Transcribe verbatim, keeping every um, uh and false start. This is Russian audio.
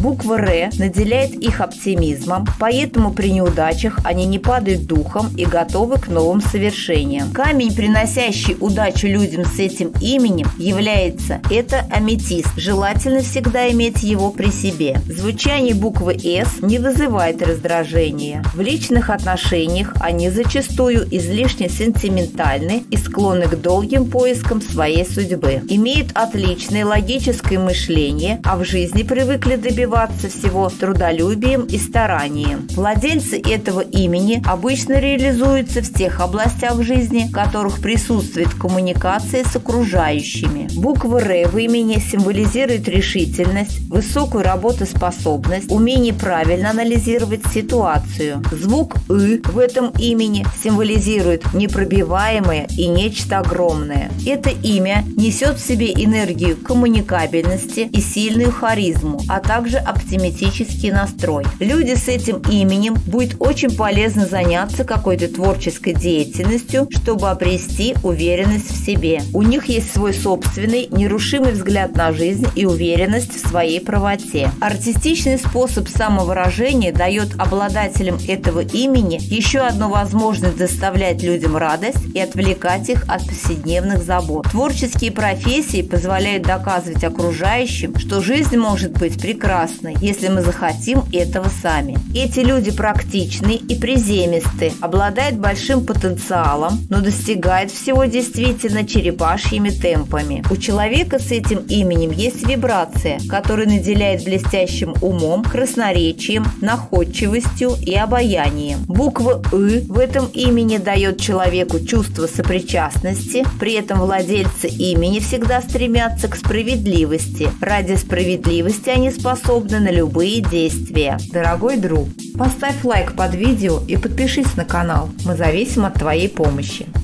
Буква «Р» наделяет их оптимизмом, поэтому при неудачах они не падают духом и готовы к новым совершениям. Камень, приносящий удачу людям с этим именем, является это аметист. Желательно всегда иметь его при себе. Звучание буквы «С» не вызывает раздражения. В личных отношениях они зачастую излишне сентиментальны и склонны к долгим поискам своей судьбы. Имеют отличное логическое мышление, а в жизни привыкли добиваться всего трудолюбием и старанием. Владельцы этого имени обычно реализуются в тех областях жизни, в которых присутствует коммуникация с окружающими. Буква «Р» в имени символизирует решительность, высокую работоспособность, умение правильно анализировать ситуацию. Звук «ы» в этом имени символизирует непробиваемое и нечто огромное. Это имя несет в себе энергию коммуникабельности и сильную харизму, а также оптимистический настрой. Люди с этим именем будет очень полезно заняться какой-то творческой деятельностью, чтобы обрести уверенность в себе. У них есть свой собственный, нерушимый взгляд на жизнь и уверенность в своей правоте. Артистичный способ самовыражения дает обладателям этого имени еще одну возможность доставлять людям радость и отвлекать их от повседневных забот. Творческие профессии позволяют доказывать окружающим, что жизнь может быть прекрасной, если мы захотим этого сами. Эти люди практичны и приземисты, обладают большим потенциалом, но достигают всего действительно черепашьими темпами. У человека с этим именем есть вибрация, которая наделяет блестящим умом, красноречием, находчивостью и обаянием. Буква «ы» в этом имени дает человеку чувство сопричастности, при этом владельцы имени всегда стремятся к справедливости. Ради справедливости они способны на любые действия. Дорогой друг, поставь лайк под видео и подпишись на канал. Мы зависим от твоей помощи.